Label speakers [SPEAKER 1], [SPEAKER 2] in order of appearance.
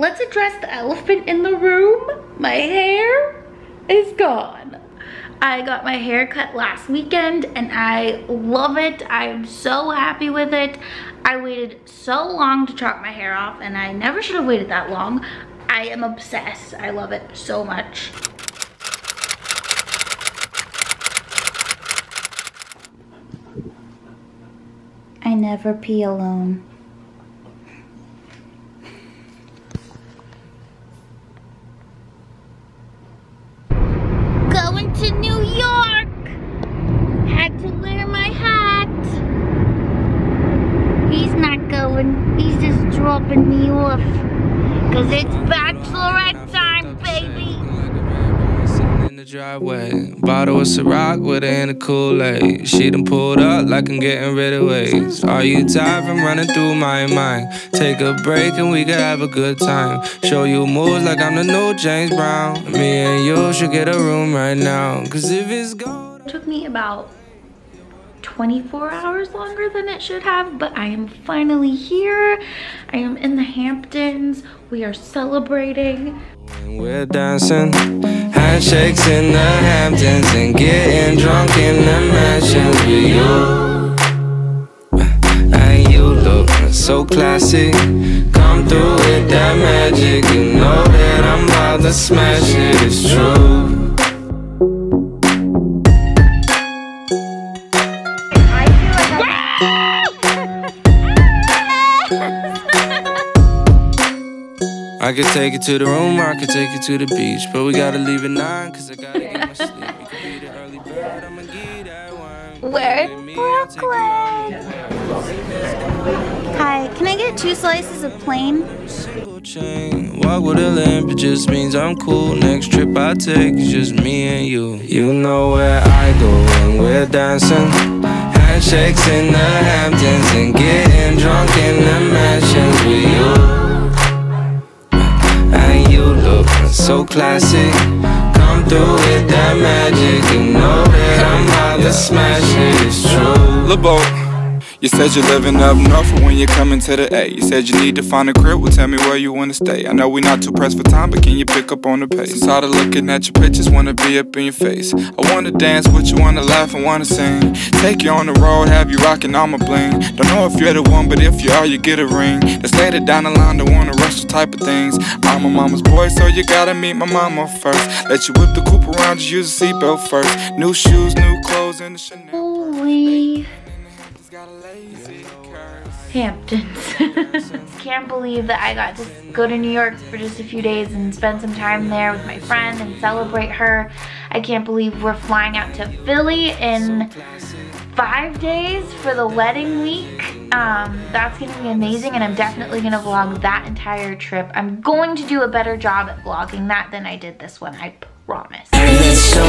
[SPEAKER 1] let's address the elephant in the room. My hair is gone. I got my hair cut last weekend and I love it. I'm so happy with it. I waited so long to chop my hair off and I never should have waited that long. I am obsessed. I love it so much. I never pee alone. Going to New York! Had to wear my hat. He's not going, he's just dropping me off. Cause it's bachelorette time, baby!
[SPEAKER 2] In the driveway, bottle of Ciroc with her in a Kool-Aid. She done pulled up like I'm getting rid of waves. Are you tired from running through my mind? Take a break and we can have a good time. Show you moves like I'm the new James Brown. Me and you should get a room right now. Cause if it's gold.
[SPEAKER 1] It took me about 24 hours longer than it should have, but I am finally here. I am in the Hamptons. We are celebrating.
[SPEAKER 2] We're dancing, handshakes in the Hamptons and getting drunk in the mansions with you. And you look so classy. Come through with that magic. You know that I'm about to smash it, it's true. I could take you to the room, or I could take you to the beach. But we gotta leave at 9, cause I gotta get my sleep. You could be the early bird, I'ma give that one.
[SPEAKER 1] We're in Brooklyn. Hi, can I get 2 slices of plain?
[SPEAKER 2] Single chain, walk with a limp, it just means I'm cool. Next trip I take is just me and you. You know where I go when we're dancing. Handshakes in the Hamptons and getting drunk in the mansions with you. So classy, come through with that magic. You know that I'm about to smash it, it's true.
[SPEAKER 3] Lil' Bo, you said you're living up north, but when you're coming to the A, you said you need to find a crib, well tell me where you wanna stay. I know we're not too pressed for time, but can you pick up on the pace? Tired of looking at your pictures, wanna be up in your face. I wanna dance with you, wanna laugh and wanna sing. Take you on the road, have you rocking all my bling. Don't know if you're the one, but if you are, you get a ring. That's later down the line, don't wanna rush the type of things. I'm a mama's boy, so you gotta meet my mama first. Let you whip the coupe around, just use a seatbelt first. New shoes, new clothes, and the Chanel.
[SPEAKER 1] Holy Hamptons. Can't believe that I got to go to New York for just a few days and spend some time there with my friend and celebrate her. I can't believe we're flying out to Philly in 5 days for the wedding week. That's gonna be amazing, and I'm definitely gonna vlog that entire trip. I'm going to do a better job at vlogging that than I did this one, I promise.